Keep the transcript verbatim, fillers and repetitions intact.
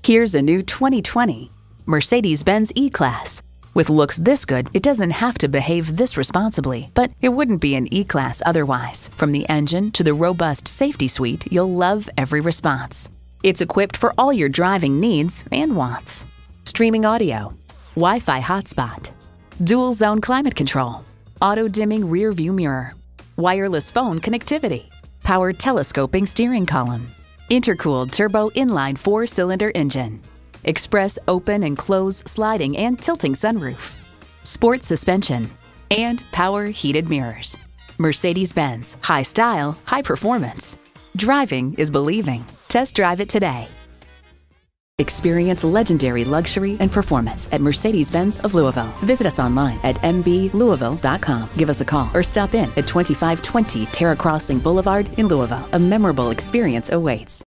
Here's a new twenty twenty Mercedes-Benz E-Class. With looks this good, it doesn't have to behave this responsibly, but it wouldn't be an E-Class otherwise. From the engine to the robust safety suite, you'll love every response. It's equipped for all your driving needs and wants. Streaming audio, Wi-Fi hotspot, dual zone climate control, auto-dimming rear view mirror, wireless phone connectivity, power telescoping steering column, intercooled turbo inline four-cylinder engine, express open and close sliding and tilting sunroof, sport suspension, and power heated mirrors. Mercedes-Benz, high style, high performance. Driving is believing. Test drive it today. Experience legendary luxury and performance at Mercedes-Benz of Louisville. Visit us online at m b louisville dot com. Give us a call or stop in at twenty-five twenty Terra Crossing Boulevard in Louisville. A memorable experience awaits.